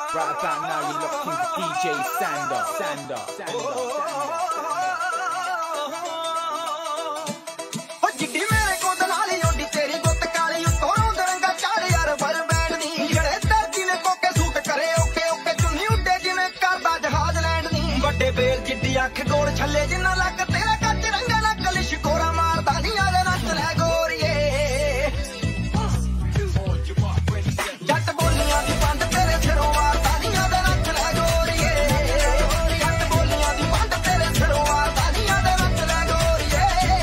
Right about now, you're locked into DJ Sander. चिट्टी मेरे को दलाली ओडी तेरी गुत्त काली उतोरों दरंगा चाल यार वर बैंड दी जड़े दर्जी ने कोके सूट करे ओके ओके चुन्नी उड्डे जिवें करदा जहाज लैंड दी बड़े बेल जिड्डी अख गोल छल्ले जिन्ना लग तेरा कच रंगा ना कलिश कोरा मारदा नी आले नच ले गोरीए जट बोलियां दी बंद तेरे सिरों मारदा नी आले नच ले गोरीए जट बोलियां दी बंद तेरे सिरों मारदा नी आले नच ले गोरीए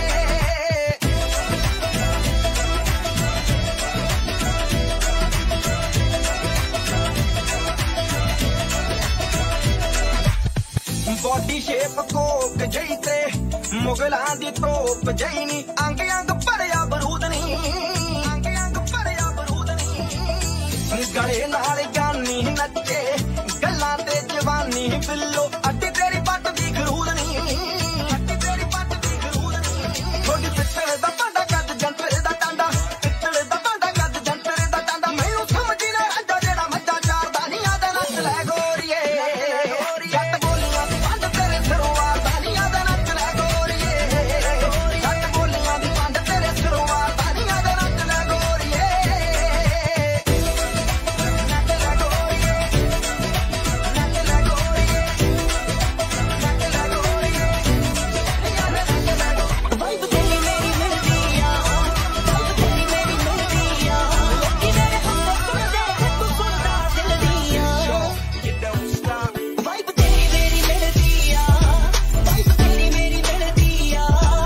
बॉडी शेप कोक जई ते मुगलां दी तोप जई नी अंग अंग भरिया बरूद नी अंग अंग भरिया बरूद नी गले नाल जानी नच्चे गल्लां ते जवानी बिल्लो अड्डी तेरी पट दी खरूद नी अड्डी तेरी पट दी खरूद नी थोड़ी पित्तल दा भांडा कद जंतर दा टांडा पित्तल दा भांडा कद जंतर दा टांडा मैनू समझी ना राजा जेड़ा मज्जा चारदा नी आदे नच ले गोरीए जट बोलियां दी बंद तेरे सिरों मारदा नी आदे नच ले गोरीए जट बोलियां दी बंद तेरे सिरों मारदा नी आदे नच ले गोरीए नच ले गोरीए नच ले गोरीए नच ले गोरीए वाइब तेरी मेरी मिलदी आ वाइब तेरी मेरी मिलदी आ लोकी मेरे हंसो सुनदे तू सुनदा दिल दी आ वाइब तेरी मेरी मिलदी आ वाइब तेरी मेरी मिलदी आ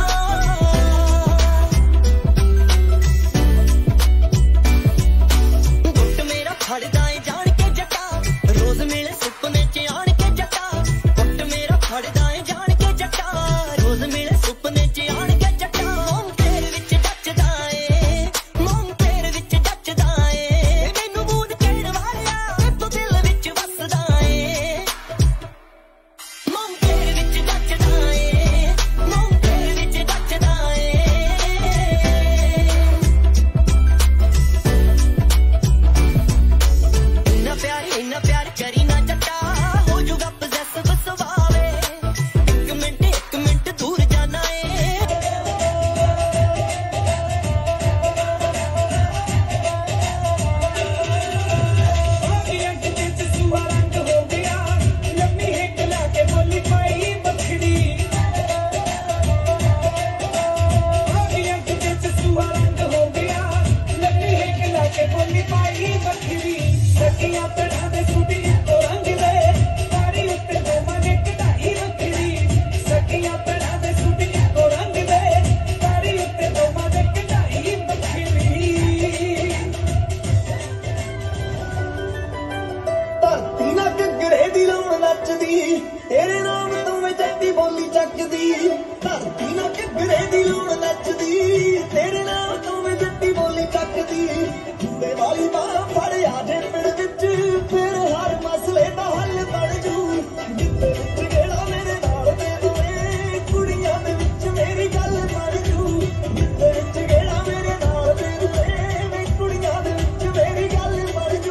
गुੱਟ ਮੇਰਾ ਫੜਦਾ ਏ ਜਾਣ ਕੇ ਜੱਟਾ ਰੋਜ਼ ਮਿਲੇ ਸੁਪਨੇ ਚ ਆਣ ਕੇ ਜੱਟਾ ਗੁੱਟ ਮੇਰਾ ਫੜਦਾ ਏ ਜਾਣ ਕੇ ਜੱਟਾ ਰੋਜ਼ ਮਿਲੇ ਸੁਪਨੇ ਚ ਆਣ ਕੇ ਜੱਟਾ ਮੋਮ ਤੇਰੇ ਵਿੱਚ ਜੱਚਦਾ ਏ ਮੋਮ ਤੇਰੇ ਵਿੱਚ ਜੱਚਦਾ ਏ ਮੈਨੂੰ ਮੂਡ ਕਹਿਣ ਵਾਲਿਆ ਤੂੰ ਦਿਲ ਵਿੱਚ ਵਸਦਾ ਏ ਮੋਮ ਤੇਰੇ ਵਿੱਚ ਜੱਚਦਾ ਏ ਮੋਮ ਤੇਰੇ ਵਿੱਚ ਜੱਚਦਾ ਏ ਇੰਨਾ ਪਿਆਰ ਕਰੀ ਨਾ ਜੱਟਾ ਹੋ ਜੂਗਾ ਪੋਜੈਸਿਵ ਸੁਭਾਵੇ ਇੱਕ ਮਿੰਟ ਦੂਰ ਜਾਣਾ ਏ ਧਰਤੀ ਨਾ ਘੱਗਰੇ ਦੀ ਲੰਮ ਨੱਚਦੀ ਤੇਰੇ ਨਾਮ ਤੋਂ ਮੈਂ ਜੱਟੀ ਬੋਲੀ ਚੱਕਦੀ ਧਰਤੀ ਨਾ ਘੱਗਰੇ ਦੀ ਲੰਮ ਨੱਚਦੀ ਤੇਰੇ ਨਾਮ ਤੋਂ ਮੈਂ ਜੱਟੀ ਬੋਲੀ ਚੱਕਦੀ ਜੁੰਡੇ ਵਾਲੀ ਬਾਹ ਫੜਿਆ ਜੇ ਪਿੰਡ ਵਿੱਚ ਫਿਰ ਹਰ ਮਸਲੇ ਦਾ ਹੱਲ ਬਣ ਜੂ ਜਿੱਥੇ ਵਿੱਚ ਗੇੜਾ ਮੇਰੇ ਨਾਲ ਦੇ ਦੋਏ ਕੁੜੀਆਂ ਦੇ ਵਿੱਚ ਮੇਰੀ ਗੱਲ ਬਣ ਜੂ ਜਿੱਥੇ ਵਿੱਚ ਗੇੜਾ ਮੇਰੇ ਨਾਲ ਦੇ ਦੋਏ ਕੁੜੀਆਂ ਦੇ ਵਿੱਚ ਮੇਰੀ ਗੱਲ ਬਣ ਜੂ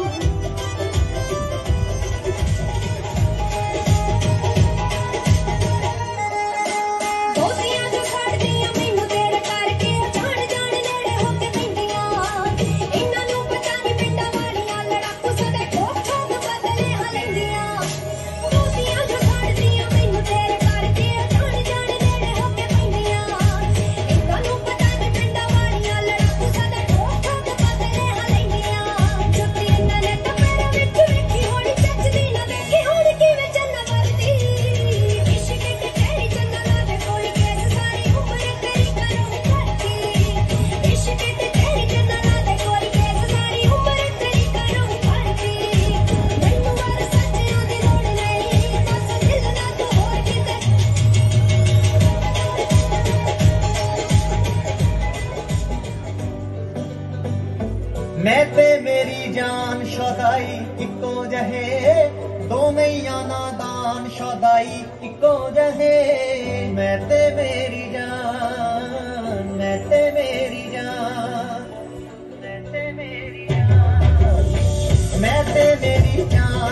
ਦੋਸਤੀਆਂ ਜੋ ਛੱਡਦੀਆਂ ਮੈਨੂੰ ਤੇਰੇ ਕਰਕੇ ਜਾਣ ਜਾਣ ਨੇੜੇ ਹੋ ਕੇ ਪੈਂਦੀਆਂ ਇਹਨਾਂ ਨੂੰ ਪਤਾ ਨਹੀਂ ਪਿੰਡਾਂ ਵਾਲੀਆਂ ਲੜਾਕੂ ਸਦਾ ਠੋਕ ਠੋਕ ਬਦਲੇ ਹਲੈਂਦੀਆਂ ਦੋਸਤੀਆਂ ਜੋ ਛੱਡਦੀਆਂ ਮੈਨੂੰ ਤੇਰੇ ਕਰਕੇ ਜਾਣ ਜਾਣ ਨੇੜੇ ਹੋ ਕੇ ਪੈਂਦੀਆਂ ਇਹਨਾਂ ਨੂੰ ਪਤਾ ਨਹੀਂ ਪਿੰਡਾਂ ਵਾਲੀਆਂ ਲੜਾਕੂ ਸਦਾ ਠੋਕ ਠੋਕ ਬਦਲੇ ਹਲੈਂਦੀਆਂ ਜੁੱਤੀ ਇਹਨਾਂ ਨੇ ਟਪੇਰੇ ਵਿੱਚ ਵੇਖੀ ਹੋਣੀ ਚੱਜਦੀ ਨਾ ਵੇਖੀ ਹੁਣ ਕਿਵੇਂ ਚੰਨਾ ਵਰਦੀ ਇਸ਼ਕ ਤੇ ਤੇਰੀ ਚੰਨਾ ਨਾ ਦੇ ਕੋਈ ਕੇਸ ਸਾਰੀ ਉਮਰ ਤੇਰੀ ਕਰੂੰ ਕਰਦੀ ਇਸ਼ਕ ਤੇ ਤੇਰੀ ਚੰਨਾ ਨਾ ਦੇ ਕੋਈ ਕੇਸ ਸਾਰੀ ਉਮਰ ਤੇਰੀ ਕਰੂੰ ਕਰਦੀ ਮੈਨੂੰ ਵਾਰ ਸੱਚਿਆਂ ਦੀ ਲੋੜ ਨਹੀਂ ਬਸ ਦਿਲ ਨਾ ਤੂੰ ਹੋਰ ਕਿਤੇ मैं ते मेरी जान शौदाई इको जहे दोवें नादान शौदाई इको जहे मैं ते मेरी जान मैं ते मेरी जान मैं ते मेरी जान मैं ते मेरी जान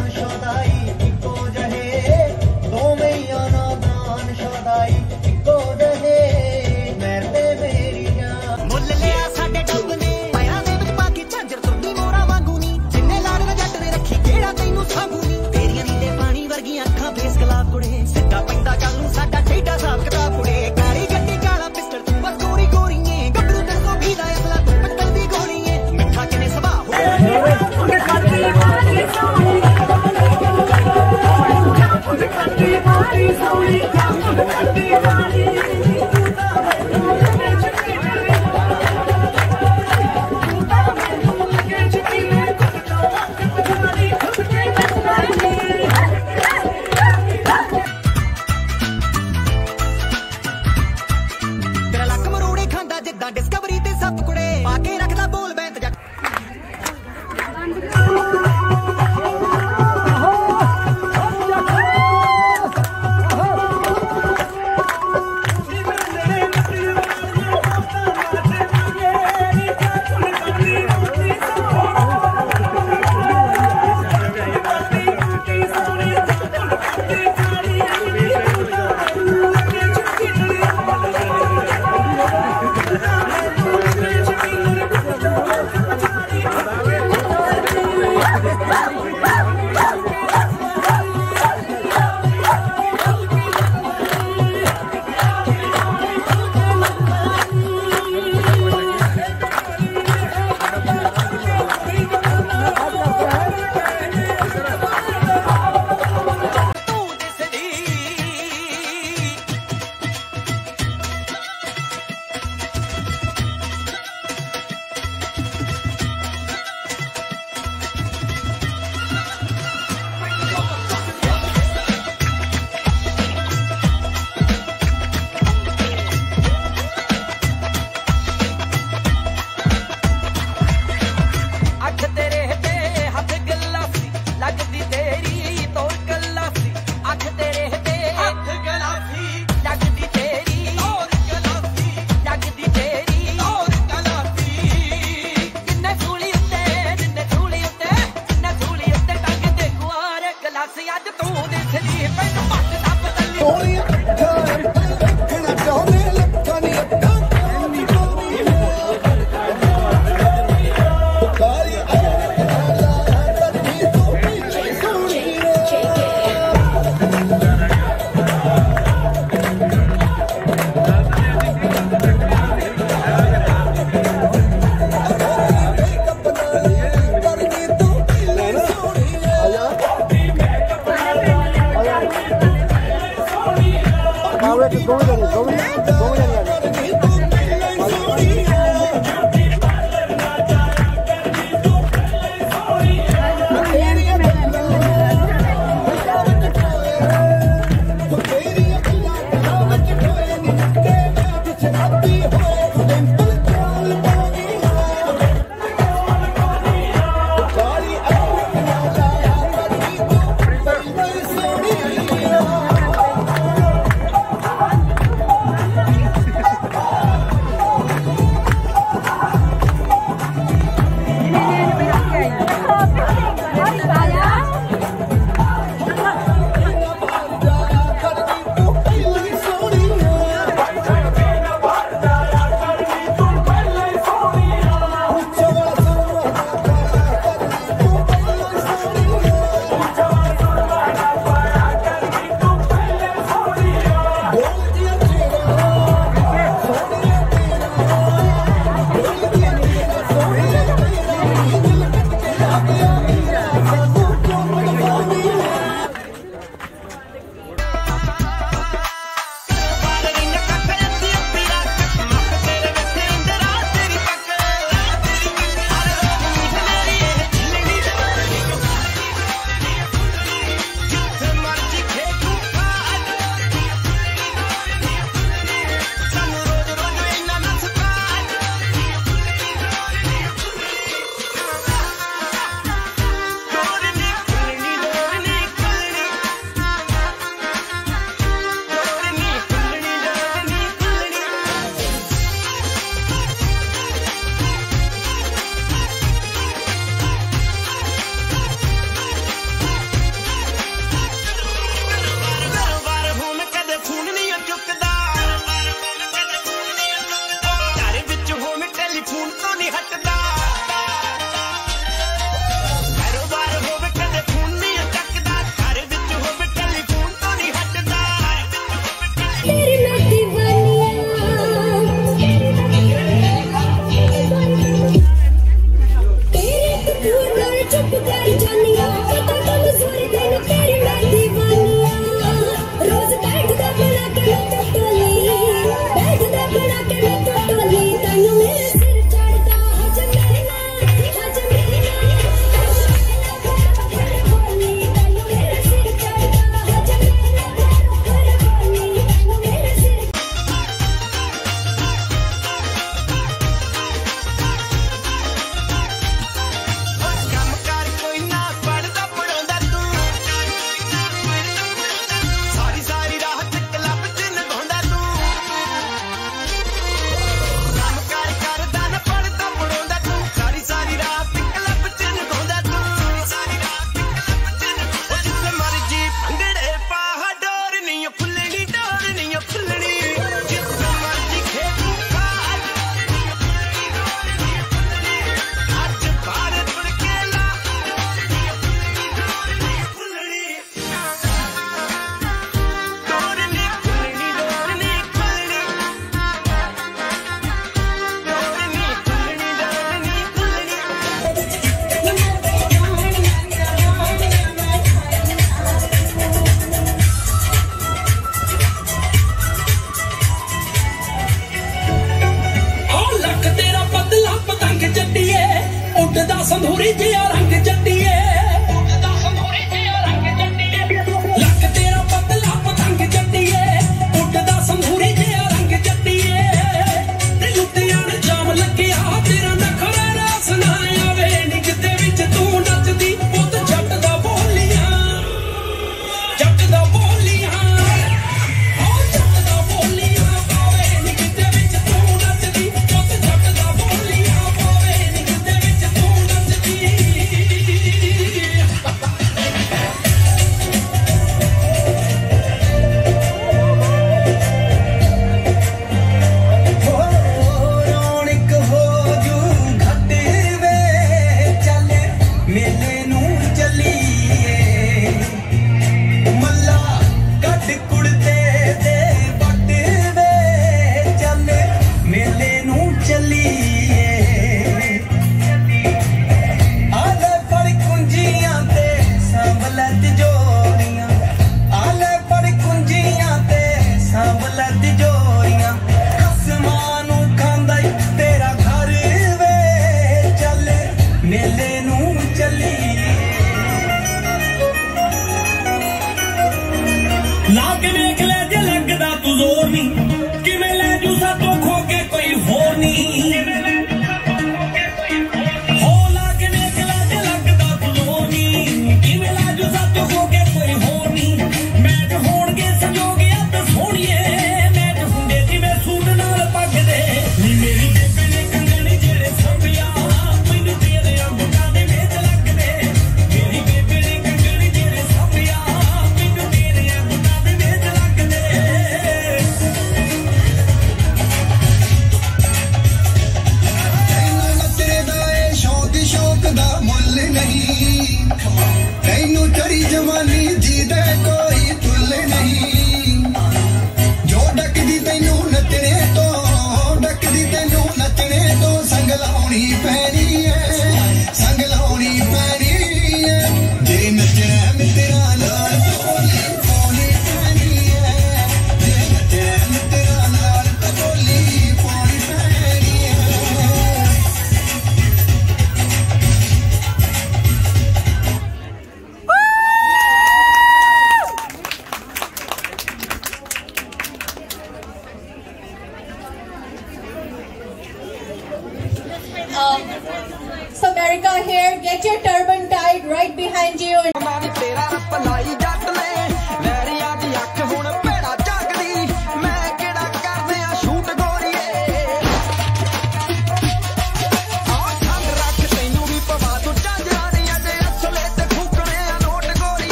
ਲਾ ਕੇ ਵੇਖ ਲੈ ਜੇ ਲੱਗਦਾ ਤੂੰ ਜ਼ੋਰ ਨਹੀਂ